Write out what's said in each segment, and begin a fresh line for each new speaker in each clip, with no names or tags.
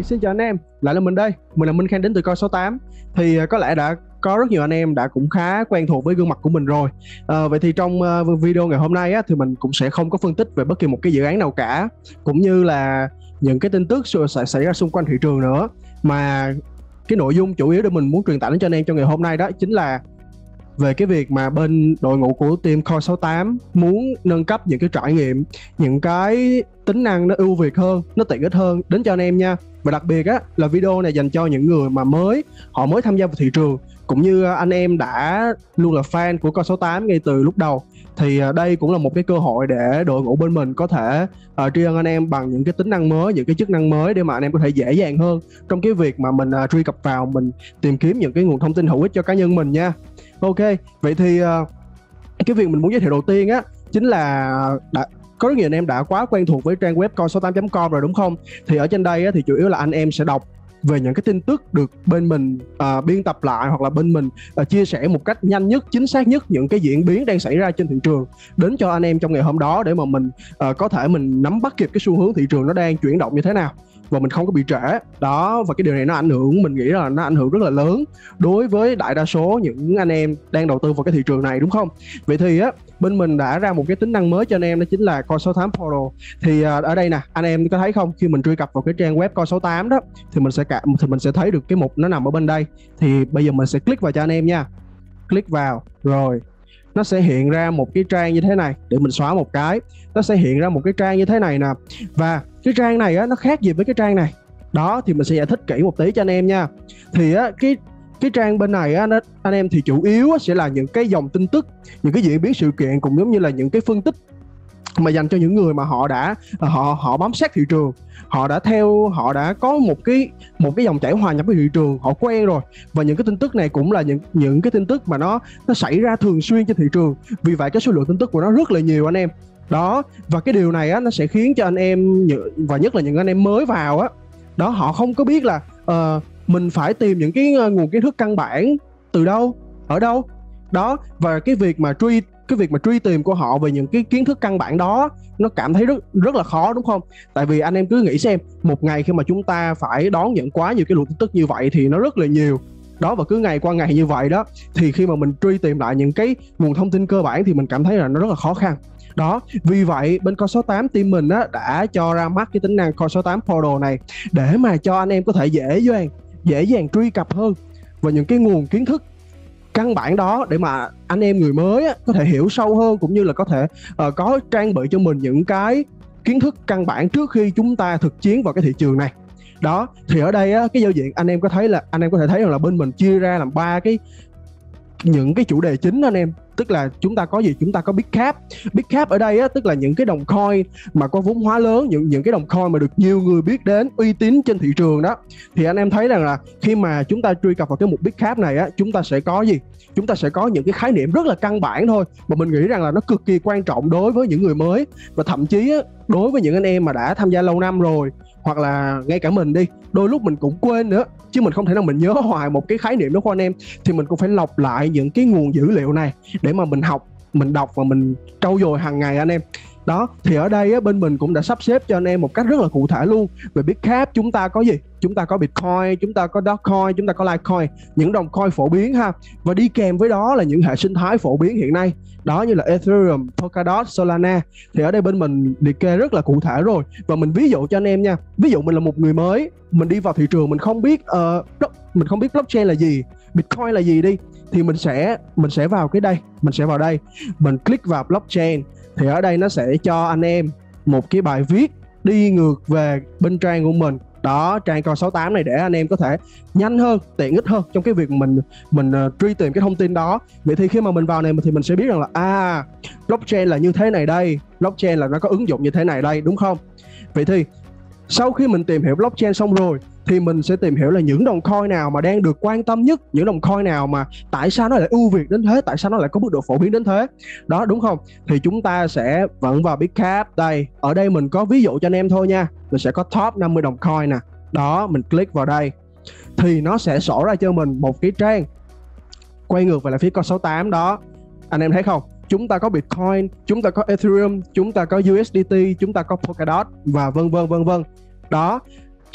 xin chào anh em, lại là mình đây, mình là Minh Khang đến từ Coi68. Thì có lẽ đã có rất nhiều anh em đã cũng khá quen thuộc với gương mặt của mình rồi. Vậy thì trong video ngày hôm nay á, thì mình cũng sẽ không có phân tích về bất kỳ một cái dự án nào cả, cũng như là những cái tin tức sẽ xảy ra xung quanh thị trường nữa. Mà cái nội dung chủ yếu để mình muốn truyền tải đến cho anh em trong ngày hôm nay đó chính là về cái việc mà bên đội ngũ của team Coi68 muốn nâng cấp những cái trải nghiệm, những cái tính năng nó ưu việt hơn, nó tiện ích hơn đến cho anh em nha. Và đặc biệt á là video này dành cho những người mà họ mới tham gia vào thị trường, cũng như anh em đã luôn là fan của Coi68 ngay từ lúc đầu. Thì đây cũng là một cái cơ hội để đội ngũ bên mình có thể tri ân anh em bằng những cái tính năng mới, những cái chức năng mới để mà anh em có thể dễ dàng hơn trong cái việc mà mình truy cập vào, mình tìm kiếm những cái nguồn thông tin hữu ích cho cá nhân mình nha. Ok, vậy thì cái việc mình muốn giới thiệu đầu tiên á chính là có rất nhiều anh em đã quá quen thuộc với trang web coi68.com rồi đúng không? Thì ở trên đây á, thì chủ yếu là anh em sẽ đọc về những cái tin tức được bên mình biên tập lại, hoặc là bên mình chia sẻ một cách nhanh nhất, chính xác nhất những cái diễn biến đang xảy ra trên thị trường đến cho anh em trong ngày hôm đó, để mà mình có thể mình nắm bắt kịp cái xu hướng thị trường nó đang chuyển động như thế nào và mình không có bị trễ đó. Và cái điều này nó ảnh hưởng, mình nghĩ là nó ảnh hưởng rất là lớn đối với đại đa số những anh em đang đầu tư vào cái thị trường này, đúng không? Vậy thì á, bên mình đã ra một cái tính năng mới cho anh em, đó chính là Coi68 Portal. Thì ở đây nè, anh em có thấy không, khi mình truy cập vào cái trang web Coi68 đó thì mình sẽ thấy được cái mục nó nằm ở bên đây. Thì bây giờ mình sẽ click vào cho anh em nha. Click vào rồi nó sẽ hiện ra một cái trang như thế này. Để mình xóa một cái, nó sẽ hiện ra một cái trang như thế này nè. Và cái trang này á, nó khác gì với cái trang này đó, thì mình sẽ giải thích kỹ một tí cho anh em nha. Thì á, cái trang bên này á, anh em thì chủ yếu á, sẽ là những cái dòng tin tức, những cái diễn biến sự kiện, cũng giống như là những cái phân tích mà dành cho những người mà họ bám sát thị trường, họ đã có một cái dòng chảy hòa nhập với thị trường, họ quen rồi. Và những cái tin tức này cũng là những cái tin tức mà nó xảy ra thường xuyên trên thị trường, vì vậy cái số lượng tin tức của nó rất là nhiều anh em đó. Và cái điều này á, nó sẽ khiến cho anh em, và nhất là những anh em mới vào á đó, họ không có biết là mình phải tìm những cái nguồn kiến thức căn bản từ đâu, ở đâu đó. Và cái việc mà truy tìm của họ về những cái kiến thức căn bản đó, nó cảm thấy rất là khó, đúng không? Tại vì anh em cứ nghĩ xem, một ngày khi mà chúng ta phải đón nhận quá nhiều cái luồng tin tức như vậy thì nó rất là nhiều đó. Và cứ ngày qua ngày như vậy đó, thì khi mà mình truy tìm lại những cái nguồn thông tin cơ bản thì mình cảm thấy là nó rất là khó khăn đó. Vì vậy bên Coi68 team mình á, đã cho ra mắt cái tính năng Coi68 Portal này để mà cho anh em có thể dễ dàng truy cập hơn vào những cái nguồn kiến thức căn bản đó, để mà anh em người mới á, có thể hiểu sâu hơn, cũng như là có thể có trang bị cho mình những cái kiến thức căn bản trước khi chúng ta thực chiến vào cái thị trường này đó. Thì ở đây á, cái giao diện anh em có thể thấy rằng là bên mình chia ra làm những cái chủ đề chính anh em. Tức là chúng ta có gì? Chúng ta có Big Cap ở đây á, tức là những cái đồng coin mà có vốn hóa lớn, những cái đồng coin mà được nhiều người biết đến, uy tín trên thị trường đó. Thì anh em thấy rằng là khi mà chúng ta truy cập vào cái mục Big Cap này á, chúng ta sẽ có gì? Chúng ta sẽ có những cái khái niệm rất là căn bản thôi, mà mình nghĩ rằng là nó cực kỳ quan trọng đối với những người mới, và thậm chí á, đối với những anh em mà đã tham gia lâu năm rồi, hoặc là ngay cả mình đi, đôi lúc mình cũng quên nữa, chứ mình không thể nào mình nhớ hoài một cái khái niệm đó của anh em. Thì mình cũng phải lọc lại những cái nguồn dữ liệu này để mà mình học, mình đọc và mình trau dồi hàng ngày anh em đó. Thì ở đây á, bên mình cũng đã sắp xếp cho anh em một cách rất là cụ thể luôn. Về Big Cap chúng ta có gì? Chúng ta có Bitcoin, chúng ta có Dogecoin, chúng ta có Litecoin, những đồng coin phổ biến ha. Và đi kèm với đó là những hệ sinh thái phổ biến hiện nay đó, như là Ethereum, Polkadot, Solana. Thì ở đây bên mình liệt kê rất là cụ thể rồi. Và mình ví dụ cho anh em nha. Ví dụ mình là một người mới, mình đi vào thị trường, mình không biết blockchain là gì, Bitcoin là gì đi, thì mình sẽ vào đây, mình click vào blockchain. Thì ở đây nó sẽ cho anh em một cái bài viết đi ngược về bên trang của mình đó, trang Coi68 này, để anh em có thể nhanh hơn, tiện ích hơn trong cái việc mình truy tìm cái thông tin đó. Vậy thì khi mà mình vào này thì mình sẽ biết rằng là blockchain là như thế này đây, blockchain là nó có ứng dụng như thế này đây, đúng không? Vậy thì sau khi mình tìm hiểu blockchain xong rồi thì mình sẽ tìm hiểu là những đồng coin nào mà đang được quan tâm nhất, những đồng coin nào mà tại sao nó lại ưu việt đến thế, tại sao nó lại có mức độ phổ biến đến thế đó, đúng không? Thì chúng ta sẽ vẫn vào Big Cap đây. Ở đây mình có ví dụ cho anh em thôi nha. Mình sẽ có top 50 đồng coin nè đó, mình click vào đây thì nó sẽ sổ ra cho mình một cái trang quay ngược về là phía Coi68 đó. Anh em thấy không? Chúng ta có Bitcoin, chúng ta có Ethereum, chúng ta có USDT, chúng ta có Polkadot và vân vân đó.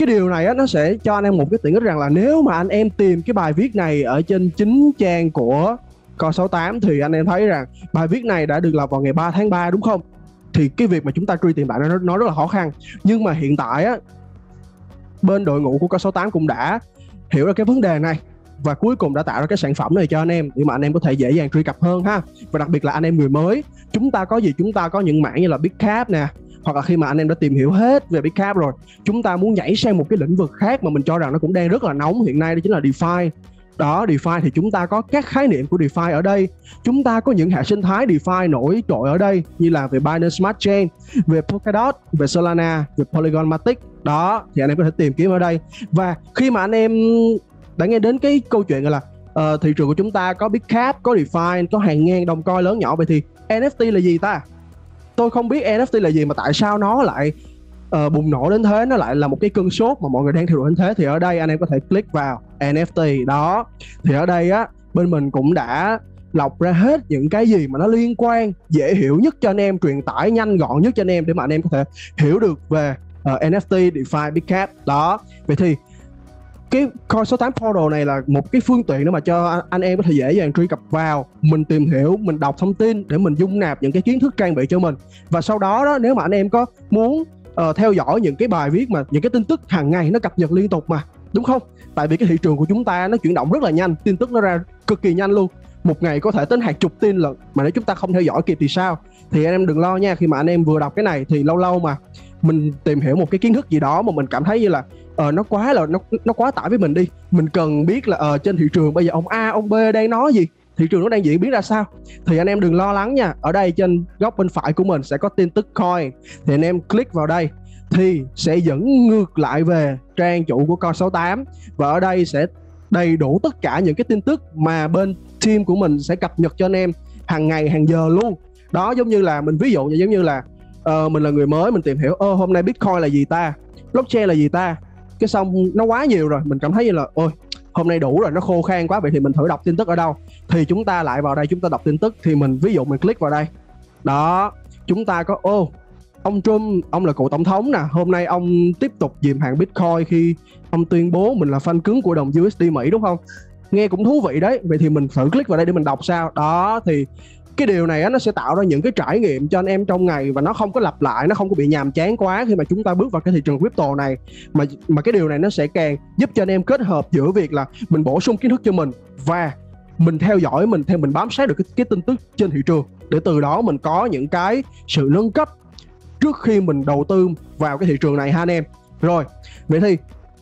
cái điều này á, nó sẽ cho anh em một cái tiện ích rằng là nếu mà anh em tìm cái bài viết này ở trên chính trang của Coin68 thì anh em thấy rằng bài viết này đã được lập vào ngày 3 tháng 3 đúng không? Thì cái việc mà chúng ta truy tìm lại nó rất là khó khăn. Nhưng mà hiện tại á, bên đội ngũ của Coin68 cũng đã hiểu ra cái vấn đề này và cuối cùng đã tạo ra cái sản phẩm này cho anh em để mà anh em có thể dễ dàng truy cập hơn ha. Và đặc biệt là anh em người mới, chúng ta có gì? Chúng ta có những mảng như là Bitcap nè, hoặc là khi mà anh em đã tìm hiểu hết về Bitcap rồi, chúng ta muốn nhảy sang một cái lĩnh vực khác mà mình cho rằng nó cũng đang rất là nóng hiện nay, đó chính là DeFi. Đó, DeFi thì chúng ta có các khái niệm của DeFi ở đây. Chúng ta có những hệ sinh thái DeFi nổi trội ở đây như là về Binance Smart Chain, về Polkadot, về Solana, về Polygon Matic. Đó, thì anh em có thể tìm kiếm ở đây. Và khi mà anh em đã nghe đến cái câu chuyện là thị trường của chúng ta có Bitcap, có DeFi, có hàng ngàn đồng coin lớn nhỏ, vậy thì NFT là gì ta? Tôi không biết NFT là gì mà tại sao nó lại bùng nổ đến thế, nó lại là một cái cơn sốt mà mọi người đang theo đuổi đến thế. Thì ở đây anh em có thể click vào NFT đó. Thì ở đây á, bên mình cũng đã lọc ra hết những cái gì mà nó liên quan, dễ hiểu nhất cho anh em, truyền tải nhanh gọn nhất cho anh em để mà anh em có thể hiểu được về NFT, DeFi, Bitcap đó. Vậy thì cái Coin68 Portal này là một cái phương tiện để mà cho anh em có thể dễ dàng truy cập vào, mình tìm hiểu, mình đọc thông tin để mình dung nạp những cái kiến thức trang bị cho mình. Và sau đó đó, nếu mà anh em có muốn theo dõi những cái bài viết mà những cái tin tức hàng ngày nó cập nhật liên tục mà, đúng không? Tại vì cái thị trường của chúng ta nó chuyển động rất là nhanh, tin tức nó ra cực kỳ nhanh luôn, một ngày có thể đến hàng chục tin lận, mà nếu chúng ta không theo dõi kịp thì sao? Thì anh em đừng lo nha, khi mà anh em vừa đọc cái này thì lâu lâu mà mình tìm hiểu một cái kiến thức gì đó mà mình cảm thấy như là nó quá tải với mình đi, mình cần biết là trên thị trường bây giờ ông A ông B đang nói gì, thị trường nó đang diễn biến ra sao, thì anh em đừng lo lắng nha. Ở đây trên góc bên phải của mình sẽ có tin tức coin, thì anh em click vào đây thì sẽ dẫn ngược lại về trang chủ của Coin68, và ở đây sẽ đầy đủ tất cả những cái tin tức mà bên team của mình sẽ cập nhật cho anh em hàng ngày hàng giờ luôn. Đó, giống như là mình ví dụ giống như là mình là người mới, mình tìm hiểu hôm nay Bitcoin là gì ta, blockchain là gì ta, cái xong nó quá nhiều rồi, mình cảm thấy như là ôi hôm nay đủ rồi, nó khô khan quá, vậy thì mình thử đọc tin tức ở đâu. Thì chúng ta lại vào đây, chúng ta đọc tin tức, thì mình ví dụ mình click vào đây đó, chúng ta có ông Trump, ông là cựu tổng thống nè, hôm nay ông tiếp tục dìm hạn Bitcoin khi ông tuyên bố mình là fan cứng của đồng USD Mỹ, đúng không? Nghe cũng thú vị đấy. Vậy thì mình thử click vào đây để mình đọc sao. Đó, thì cái điều này á, nó sẽ tạo ra những cái trải nghiệm cho anh em trong ngày và nó không có lặp lại, nó không có bị nhàm chán quá khi mà chúng ta bước vào cái thị trường crypto này. Mà cái điều này nó sẽ càng giúp cho anh em kết hợp giữa việc là mình bổ sung kiến thức cho mình và mình theo dõi, mình bám sát được cái tin tức trên thị trường, để từ đó mình có những cái sự nâng cấp trước khi mình đầu tư vào cái thị trường này ha anh em. Rồi, vậy thì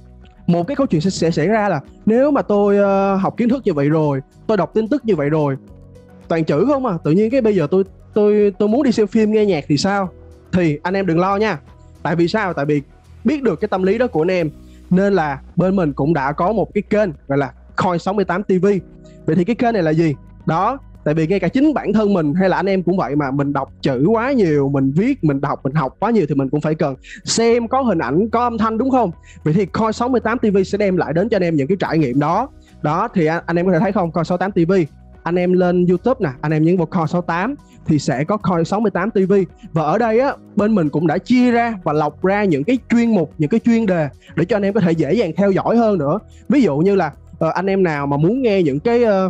một cái câu chuyện sẽ xảy ra là nếu mà tôi học kiến thức như vậy rồi, tôi đọc tin tức như vậy rồi, toàn chữ không à, tự nhiên cái bây giờ tôi muốn đi xem phim nghe nhạc thì sao? Thì anh em đừng lo nha. Tại vì sao? Tại vì biết được cái tâm lý đó của anh em nên là bên mình cũng đã có một cái kênh gọi là Coin68 TV. Vậy thì cái kênh này là gì? Đó, tại vì ngay cả chính bản thân mình hay là anh em cũng vậy mà, mình đọc chữ quá nhiều, mình viết, mình đọc, mình học quá nhiều thì mình cũng phải cần xem có hình ảnh, có âm thanh, đúng không? Vậy thì Coin68 TV sẽ đem lại đến cho anh em những cái trải nghiệm đó. Đó thì anh em có thể thấy không, Coin68 TV, anh em lên YouTube nè, anh em nhấn vào Coin68 thì sẽ có Coin68 TV. Và ở đây á, bên mình cũng đã chia ra và lọc ra những cái chuyên mục, những cái chuyên đề để cho anh em có thể dễ dàng theo dõi hơn nữa. Ví dụ như là anh em nào mà muốn nghe những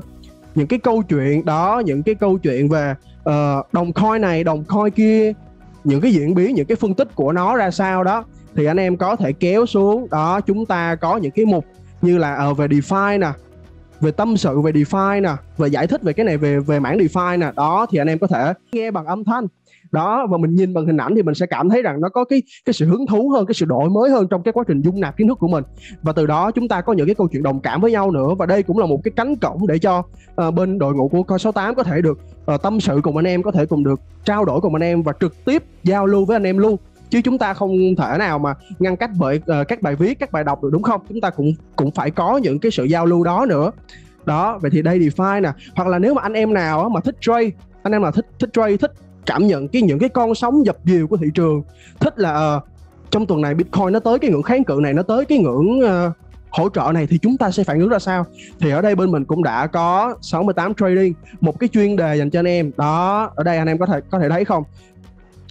cái câu chuyện đó, những cái câu chuyện về đồng coin này, đồng coin kia, những cái diễn biến, những cái phân tích của nó ra sao đó, thì anh em có thể kéo xuống đó. Chúng ta có những cái mục như là về DeFi nè, về tâm sự về DeFi nè, về giải thích về cái này, về mảng DeFi nè. Đó thì anh em có thể nghe bằng âm thanh đó, và mình nhìn bằng hình ảnh thì mình sẽ cảm thấy rằng nó có cái sự hứng thú hơn, cái sự đổi mới hơn trong cái quá trình dung nạp kiến thức của mình. Và từ đó chúng ta có những cái câu chuyện đồng cảm với nhau nữa. Và đây cũng là một cái cánh cổng để cho bên đội ngũ của Coin68 có thể được tâm sự cùng anh em, có thể cùng được trao đổi cùng anh em và trực tiếp giao lưu với anh em luôn. Chứ chúng ta không thể nào mà ngăn cách bởi các bài viết, các bài đọc được, đúng không? Chúng ta cũng phải có những cái sự giao lưu đó nữa. Đó, vậy thì đây DeFi nè. Hoặc là nếu mà anh em nào mà thích trade, anh em nào thích trade, thích cảm nhận những cái con sóng dập dìu của thị trường, thích là trong tuần này Bitcoin nó tới cái ngưỡng kháng cự này, nó tới cái ngưỡng hỗ trợ này, thì chúng ta sẽ phản ứng ra sao? Thì ở đây bên mình cũng đã có 68 Trading, một cái chuyên đề dành cho anh em. Đó, ở đây anh em có thể thấy không?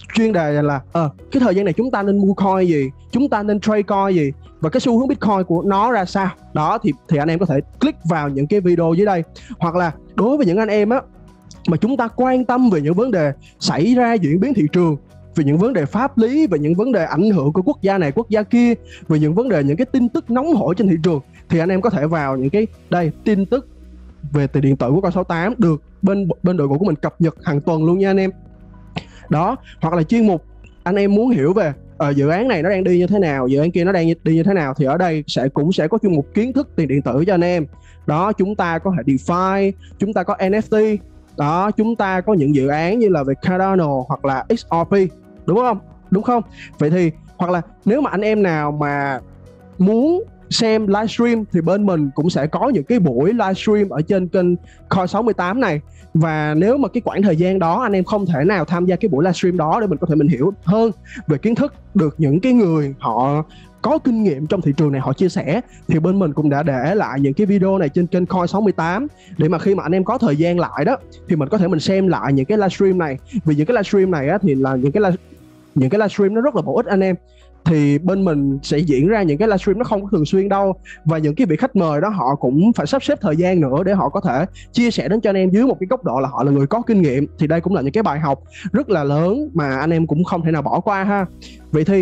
chuyên đề là cái thời gian này chúng ta nên mua coin gì, chúng ta nên trade coin gì, và cái xu hướng Bitcoin của nó ra sao. Đó thì anh em có thể click vào những cái video dưới đây. Hoặc là đối với những anh em á mà chúng ta quan tâm về những vấn đề xảy ra diễn biến thị trường, về những vấn đề pháp lý, về những vấn đề ảnh hưởng của quốc gia này quốc gia kia, về những vấn đề, những cái tin tức nóng hổi trên thị trường, thì anh em có thể vào những cái đây tin tức về tiền điện tử của Coin68 được bên đội ngũ của mình cập nhật hàng tuần luôn nha anh em. Đó, hoặc là chuyên mục anh em muốn hiểu về dự án này nó đang đi như thế nào, dự án kia nó đang đi như thế nào, thì ở đây cũng sẽ có chuyên mục kiến thức tiền điện tử cho anh em. Đó, chúng ta có hệ DeFi, chúng ta có NFT, đó, chúng ta có những dự án như là về Cardano hoặc là XRP, đúng không? Vậy thì hoặc là nếu mà anh em nào mà muốn xem livestream thì bên mình cũng sẽ có những cái buổi livestream ở trên kênh Coin68 này. Và nếu mà cái khoảng thời gian đó anh em không thể nào tham gia cái buổi livestream đó để mình có thể mình hiểu hơn về kiến thức, được những cái người họ có kinh nghiệm trong thị trường này họ chia sẻ, thì bên mình cũng đã để lại những cái video này trên kênh Coin68 để mà khi mà anh em có thời gian lại đó thì mình có thể mình xem lại những cái livestream này. Vì những cái livestream này á, thì là những cái livestream nó rất là bổ ích anh em. Thì bên mình sẽ diễn ra những cái livestream nó không có thường xuyên đâu, và những cái vị khách mời đó họ cũng phải sắp xếp thời gian nữa để họ có thể chia sẻ đến cho anh em dưới một cái góc độ là họ là người có kinh nghiệm. Thì đây cũng là những cái bài học rất là lớn mà anh em cũng không thể nào bỏ qua ha. Vậy thì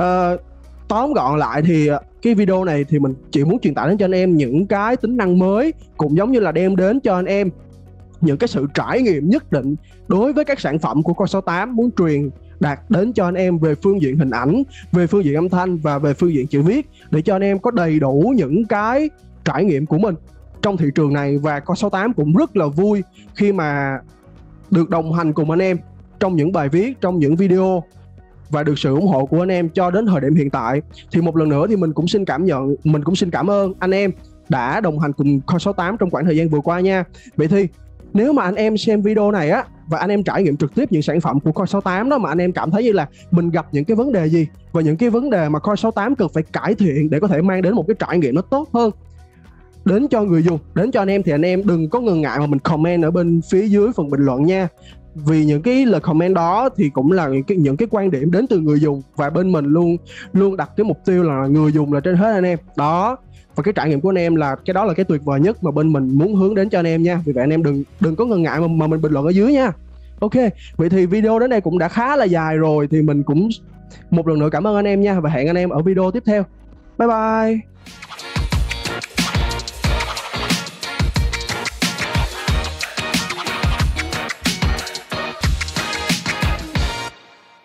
tóm gọn lại thì cái video này thì mình chỉ muốn truyền tải đến cho anh em những cái tính năng mới, cũng giống như là đem đến cho anh em những cái sự trải nghiệm nhất định đối với các sản phẩm của Coin68 muốn truyền đạt đến cho anh em về phương diện hình ảnh, về phương diện âm thanh và về phương diện chữ viết, để cho anh em có đầy đủ những cái trải nghiệm của mình trong thị trường này. Và Coin68 cũng rất là vui khi mà được đồng hành cùng anh em trong những bài viết, trong những video, và được sự ủng hộ của anh em cho đến thời điểm hiện tại. Thì một lần nữa thì mình cũng xin cảm ơn anh em đã đồng hành cùng Coin68 trong khoảng thời gian vừa qua nha. Vậy thì nếu mà anh em xem video này á và anh em trải nghiệm trực tiếp những sản phẩm của Coin68 đó, mà anh em cảm thấy như là mình gặp những cái vấn đề gì và những cái vấn đề mà Coin68 cần phải cải thiện để có thể mang đến một cái trải nghiệm nó tốt hơn đến cho người dùng, đến cho anh em, thì anh em đừng có ngần ngại mà mình comment ở bên phía dưới phần bình luận nha. Vì những cái lời comment đó thì cũng là những cái quan điểm đến từ người dùng, và bên mình luôn đặt cái mục tiêu là người dùng là trên hết anh em. Đó, và cái trải nghiệm của anh em là cái đó là cái tuyệt vời nhất mà bên mình muốn hướng đến cho anh em nha. Vì vậy anh em đừng có ngần ngại mà mình bình luận ở dưới nha. Ok, vậy thì video đến đây cũng đã khá là dài rồi, thì mình cũng một lần nữa cảm ơn anh em nha, và hẹn anh em ở video tiếp theo. Bye bye.